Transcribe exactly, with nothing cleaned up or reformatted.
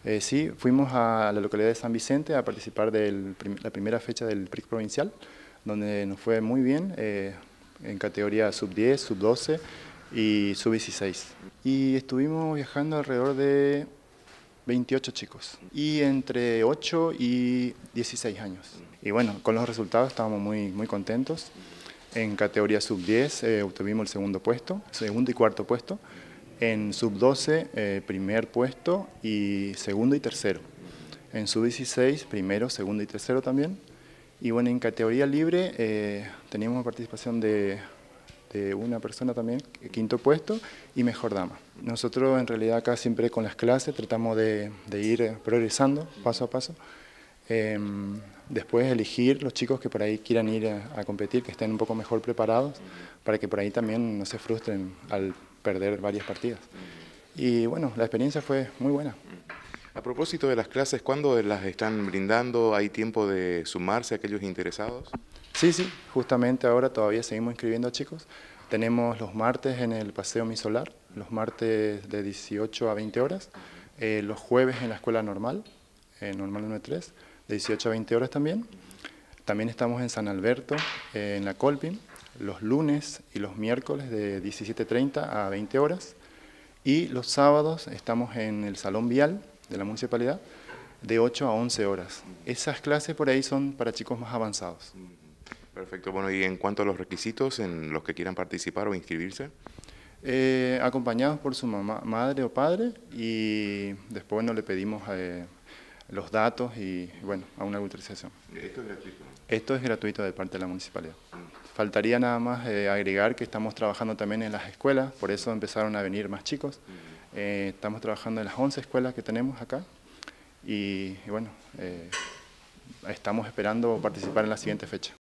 Eh, sí, fuimos a la localidad de San Vicente a participar de la primera fecha del P R I C provincial, donde nos fue muy bien, eh, en categoría sub diez, sub doce y sub dieciséis. Y estuvimos viajando alrededor de veintiocho chicos, y entre ocho y dieciséis años. Y bueno, con los resultados estábamos muy, muy contentos. En categoría sub diez eh, obtuvimos el segundo puesto, segundo y cuarto puesto. En sub doce, eh, primer puesto y segundo y tercero. En sub dieciséis, primero, segundo y tercero también. Y bueno, en categoría libre eh, teníamos participación de, de una persona también, quinto puesto y mejor dama. Nosotros en realidad acá siempre con las clases tratamos de, de ir progresando paso a paso. Eh, después elegir los chicos que por ahí quieran ir a, a competir, que estén un poco mejor preparados, para que por ahí también no se frustren al perder varias partidas. Y bueno, la experiencia fue muy buena. A propósito de las clases, ¿cuándo las están brindando? ¿Hay tiempo de sumarse a aquellos interesados? Sí, sí, justamente ahora todavía seguimos inscribiendo a chicos. Tenemos los martes en el Paseo Mi Solar, los martes de dieciocho a veinte horas, eh, los jueves en la escuela normal, eh, normal uno tres, de dieciocho a veinte horas también. También estamos en San Alberto, eh, en la Colpin, los lunes y los miércoles de diecisiete treinta a veinte horas. Y los sábados estamos en el Salón Vial de la Municipalidad, de ocho a once horas. Esas clases por ahí son para chicos más avanzados. Perfecto. Bueno, y en cuanto a los requisitos en los que quieran participar o inscribirse. Eh, acompañados por su mamá, madre o padre, y después no le pedimos eh, los datos y bueno, a una autorización. ¿Esto es gratuito? Esto es gratuito de parte de la municipalidad. Faltaría nada más eh, agregar que estamos trabajando también en las escuelas, por eso empezaron a venir más chicos. Eh, estamos trabajando en las once escuelas que tenemos acá y, y bueno, eh, estamos esperando participar en la siguiente fecha.